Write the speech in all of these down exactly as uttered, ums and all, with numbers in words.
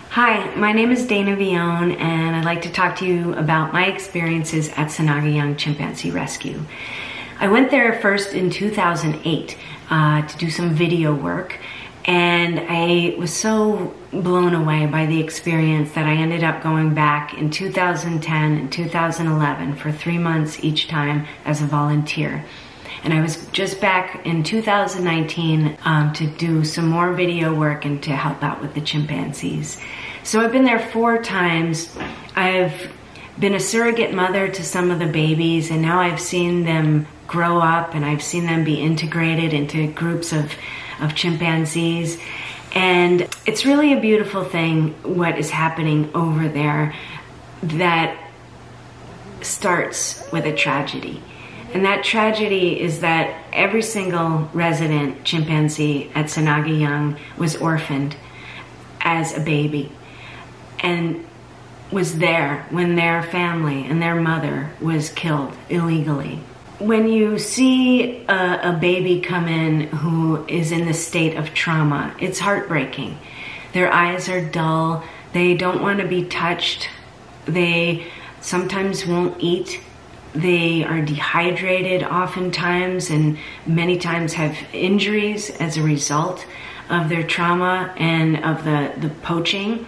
Hi, my name is Sanaga-Yong, and I'd like to talk to you about my experiences at Sanaga-Yong Chimpanzee Rescue. I went there first in two thousand eight uh, to do some video work, and I was so blown away by the experience that I ended up going back in two thousand ten and two thousand eleven for three months each time as a volunteer. And I was just back in two thousand nineteen um, to do some more video work and to help out with the chimpanzees. So I've been there four times. I've been a surrogate mother to some of the babies, and now I've seen them grow up and I've seen them be integrated into groups of, of chimpanzees. And it's really a beautiful thing what is happening over there that starts with a tragedy. And that tragedy is that every single resident chimpanzee at Sanaga-Yong was orphaned as a baby and was there when their family and their mother was killed illegally. When you see a, a baby come in who is in the state of trauma, it's heartbreaking. Their eyes are dull, they don't want to be touched, they sometimes won't eat. They are dehydrated oftentimes and many times have injuries as a result of their trauma and of the, the poaching.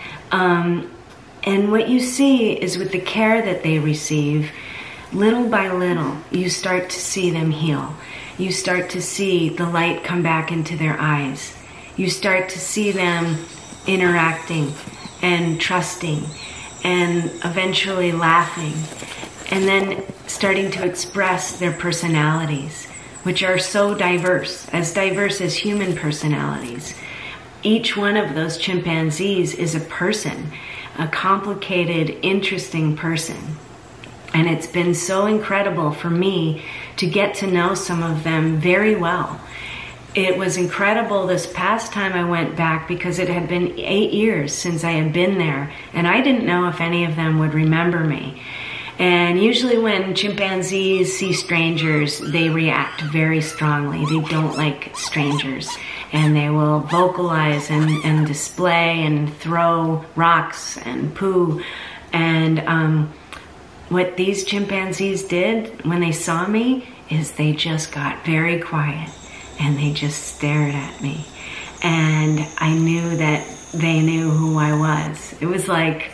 Um, and what you see is with the care that they receive, little by little, you start to see them heal. You start to see the light come back into their eyes. You start to see them interacting and trusting and eventually laughing, and then starting to express their personalities, which are so diverse, as diverse as human personalities. Each one of those chimpanzees is a person, a complicated, interesting person. And it's been so incredible for me to get to know some of them very well. It was incredible this past time I went back because it had been eight years since I had been there, and I didn't know if any of them would remember me. And usually when chimpanzees see strangers, they react very strongly. They don't like strangers. And they will vocalize and, and display and throw rocks and poo. And um, what these chimpanzees did when they saw me is they just got very quiet and they just stared at me. And I knew that they knew who I was. It was like,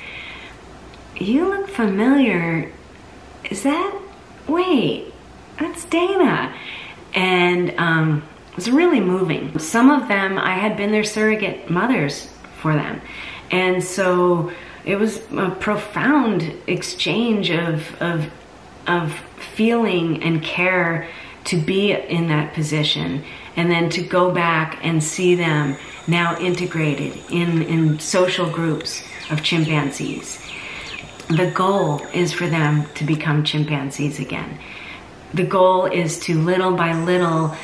you look familiar. Is that, wait, that's Dana. And um, it was really moving. Some of them, I had been their surrogate mothers for them. And so it was a profound exchange of, of, of feeling and care to be in that position, and then to go back and see them now integrated in, in social groups of chimpanzees. The goal is for them to become chimpanzees again. The goal is to little by little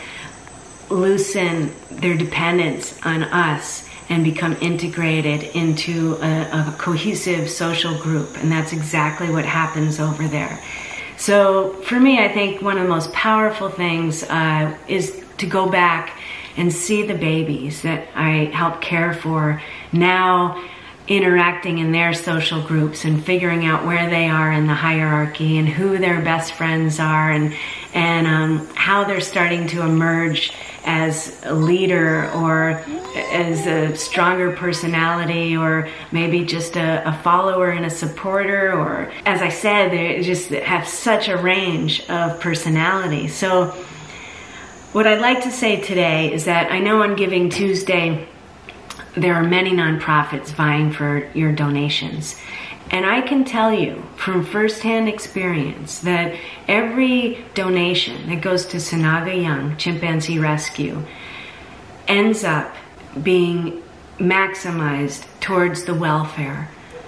loosen their dependence on us and become integrated into a, a cohesive social group. And that's exactly what happens over there. So for me, I think one of the most powerful things uh, is to go back and see the babies that I help care for now interacting in their social groups and figuring out where they are in the hierarchy and who their best friends are, and and um, how they're starting to emerge as a leader or as a stronger personality, or maybe just a, a follower and a supporter, or as I said, they just have such a range of personality. So what I'd like to say today is that I know on Giving Tuesday there are many nonprofits vying for your donations. And I can tell you from firsthand experience that every donation that goes to Sanaga-Yong Chimpanzee Rescue ends up being maximized towards the welfare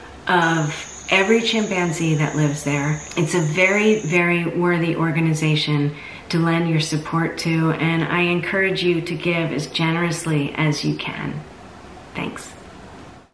of every chimpanzee that lives there. It's a very, very worthy organization to lend your support to, and I encourage you to give as generously as you can. Thanks.